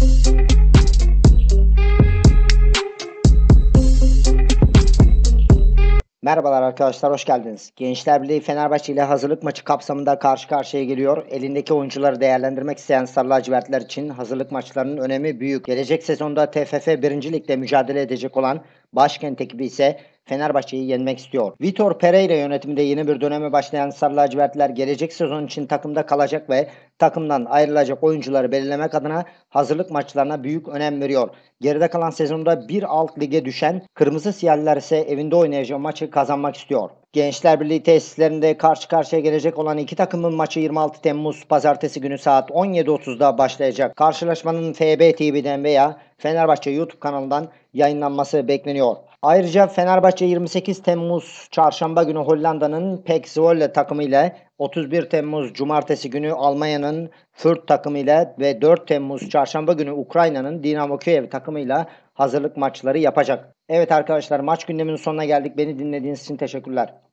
Merhabalar arkadaşlar, hoş geldiniz. Gençler Birliği Fenerbahçe ile hazırlık maçı kapsamında karşı karşıya geliyor. Elindeki oyuncuları değerlendirmek isteyen Sarı Lacivertler için hazırlık maçlarının önemi büyük. Gelecek sezonda TFF 1. Lig'de mücadele edecek olan Başkent ekibi ise Fenerbahçe'yi yenmek istiyor. Vitor Pereira yönetiminde yeni bir döneme başlayan Sarı Lacivertler gelecek sezon için takımda kalacak ve takımdan ayrılacak oyuncuları belirlemek adına hazırlık maçlarına büyük önem veriyor. Geride kalan sezonda bir alt lige düşen Kırmızı Siyahlılar ise evinde oynayacağı maçı kazanmak istiyor. Gençler Birliği tesislerinde karşı karşıya gelecek olan iki takımın maçı 26 Temmuz Pazartesi günü saat 17.30'da başlayacak. Karşılaşmanın FB TV'den veya Fenerbahçe YouTube kanalından yayınlanması bekleniyor. Ayrıca Fenerbahçe 28 Temmuz Çarşamba günü Hollanda'nın PEC Zwolle takımı ile 31 Temmuz Cumartesi günü Almanya'nın Fürth takımı ile ve 4 Temmuz Çarşamba günü Ukrayna'nın Dinamo Kiev takımıyla hazırlık maçları yapacak. Evet arkadaşlar, maç gündeminin sonuna geldik. Beni dinlediğiniz için teşekkürler.